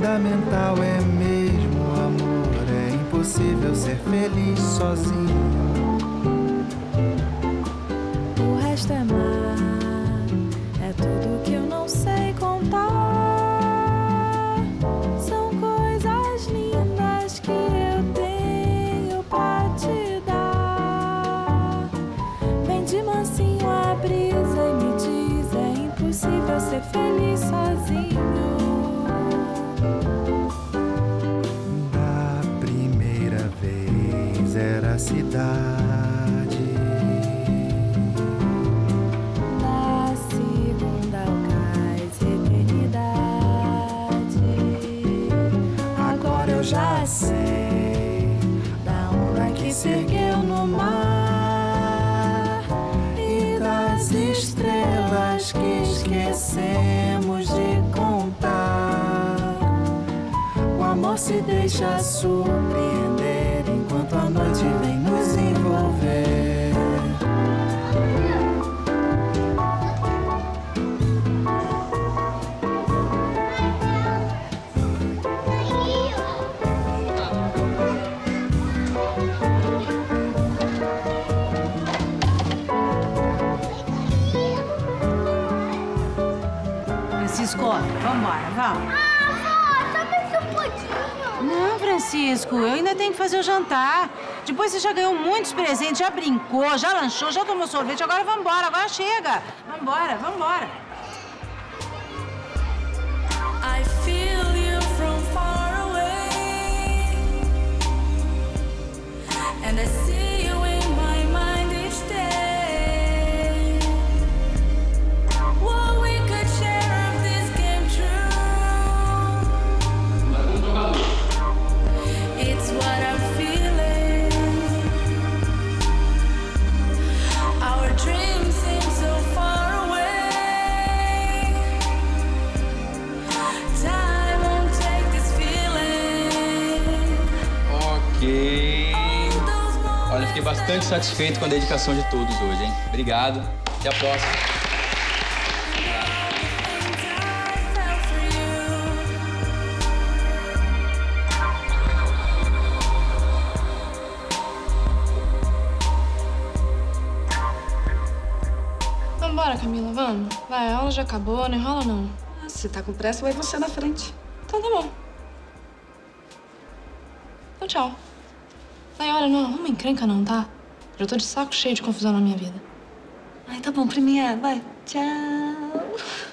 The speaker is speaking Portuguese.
fundamental é mesmo o amor. É impossível ser feliz sozinho. O resto é mar, é tudo que eu não sei contar. São coisas lindas que eu tenho pra te dar. Vem de mansinho a brisa e me diz: é impossível ser feliz sozinho. Da primeira vez era a cidade. Da segunda o cais, eternidade. Agora eu já sei Da onda que se ergueu no mar e das estrelas que esquecemos de contar. O amor se deixa surpreender enquanto a noite vem nos envolver. Francisco, vambora, vamos. Só mais um pouquinho. Não, Francisco, eu ainda tenho que fazer o jantar. Depois você já ganhou muitos presentes, já brincou, já lanchou, já tomou sorvete. Agora vambora, agora chega. Vambora, vambora. I feel you from far away, and I see you in my mind each day. What we could share if this came true. It's what I'm feeling. Our dreams seem so far away. Time won't take this feeling. Ok. Olha, fiquei bastante satisfeito com a dedicação de todos hoje, hein? Obrigado. Até a próxima. Vambora, Camila, vamos. Vai, a aula já acabou, não enrola não. Se tá com pressa, vai você na frente. Então tá bom. Então tchau. Ai, olha, não arruma encrenca não, tá? Já tô de saco cheio de confusão na minha vida. Ai, tá bom, priminha. Vai. Tchau.